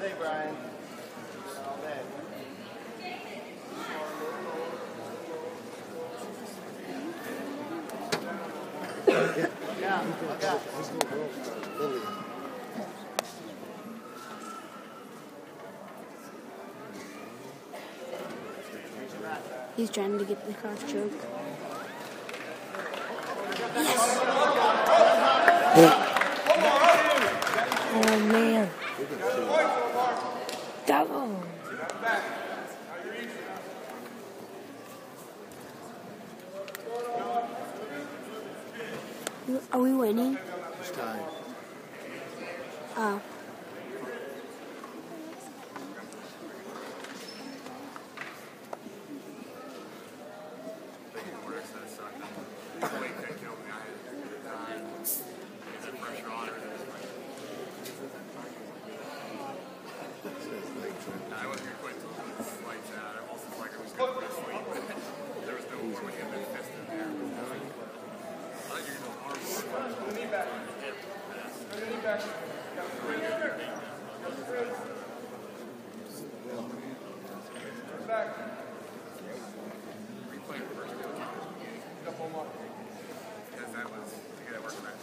day, Brian. All day. Yeah. He's trying to get the cross choke. Yes. Oh man. Double. Are we winning? It's time. Oh. I wasn't going to quit until the lights out. I almost felt like I was going to sleep. There was no more with him than fist in there. I thought you were going to arm back. Were you playing first? Because that was to get that working back.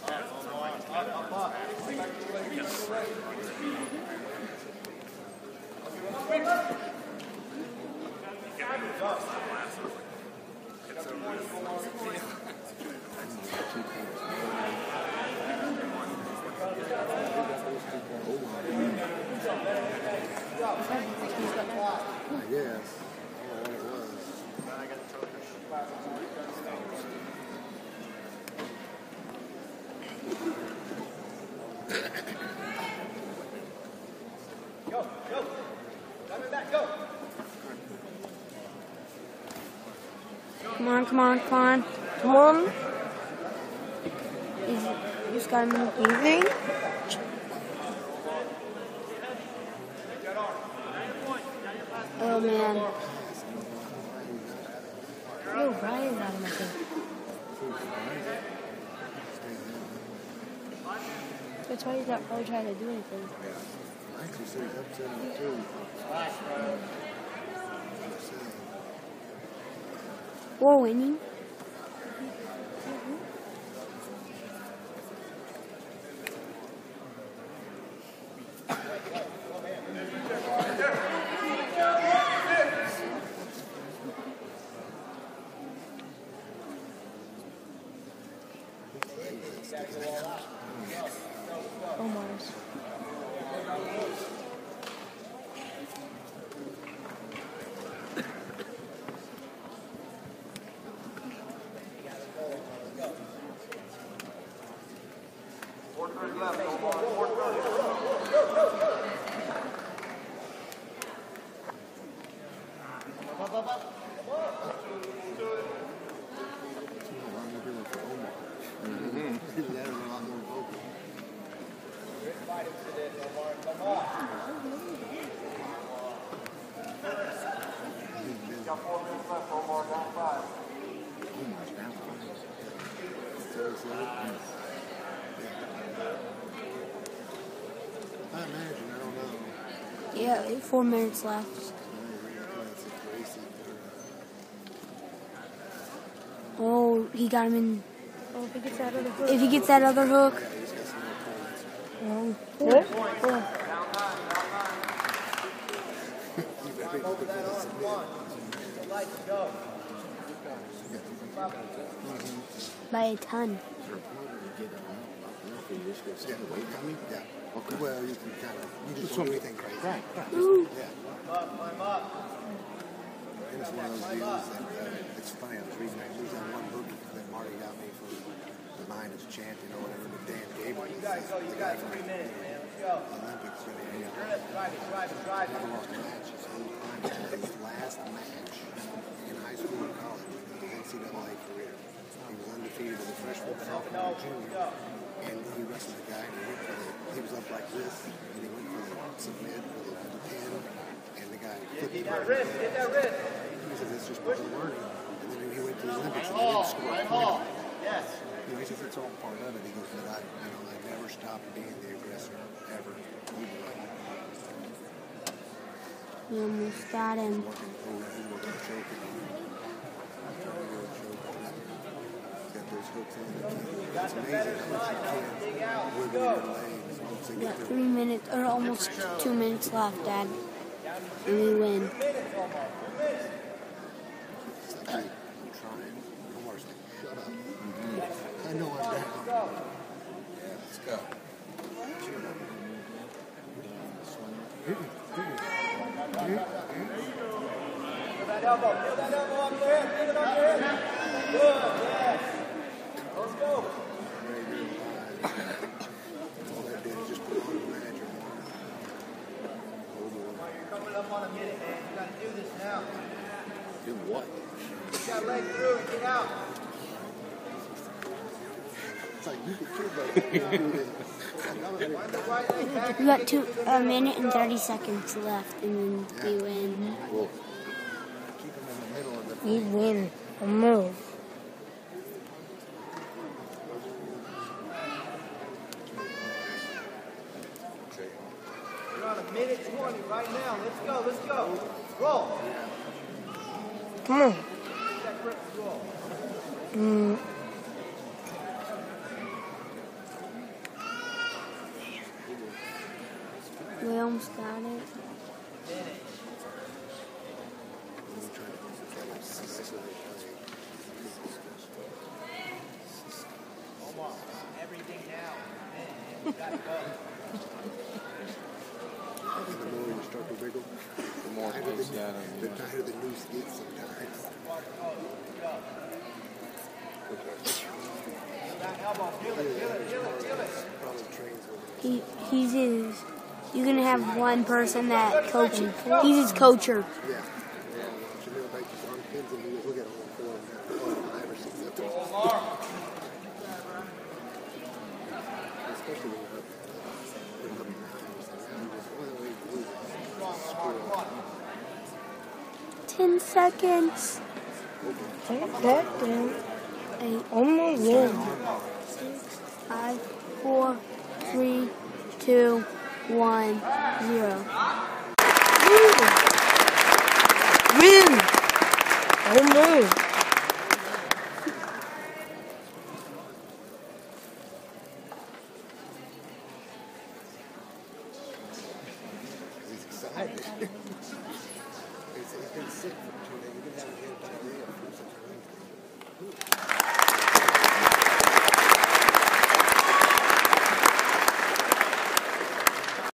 Yes. I don't know what it was. Go. Diamond back, go. Come on. He's got him moving. Oh man. Oh, Brian's out of my thing. That's why he's not probably trying to do anything. Actually, said he's up 72. We're winning. Omar's. Yeah, 4 minutes left. Oh, he got him in. Oh, if he gets that other hook. If he gets that other hook. Oh. What? By a ton. Yeah. Okay. Well, you can kind of, you just don't do anything crazy. Right. Ooh. Yeah. Climb up. And it's one of those deals that, it's funny, I was reading that one book that Marty got me for the Mind as a Champion or whatever, but Dan Gable. You got 3 minutes, man. Let's go. Olympics, really. Drive it. Never lost a match. So his last match in high school and college, his NCAA career, he was undefeated as a freshman, sophomore, junior, and he wrestled the guy, and he was up like this, and he went for the submit with a pin, and the guy flipped Get that wrist. He said, that's just part of learning. And then he went to the Olympics and he didn't score a point. Yes. You know, he says it's all part of it. He goes, but I never stopped being the aggressor, ever. We almost got him. We got 3 minutes, or almost 2 minutes left, Dad. And we win. I'm trying. I'm worse. Shut up. I know I'm down. Let's go. Feel that elbow up there. Feel it on your head. Good, yes. Let's go. All that did is just put on a manager. You're coming up on a minute, man. You got to do this now. Do what? Get that leg through and get out. It's like you could do that. Wind the right leg back. We got 1 minute and 30 seconds left, and then we win. Well, keep him in the middle of the We win. A move. You're on a minute 20 right now. Let's go. Let's go. Roll. Come on. Get that grip and roll. We almost got it. Omar, everything now. Man, you got to go. the more you start to wiggle, The more things got on the you. tighter the noose gets sometimes. That elbow. Feel it. Feel it. Feel it. Feel it. Probably trains over He's his. You're gonna have one person that coaches. He's his coacher. Yeah. So they'll make his arm pins and he'll get all 4 and 5 or 6 of them. Especially when you're up in the 9s. 10 seconds. Take that down. 8. Almost win. 6, 5, 4, 3, 2, 1, 0. Win. Almost. He's excited. He's been sick for 2 days. He's been having diarrhea for some time.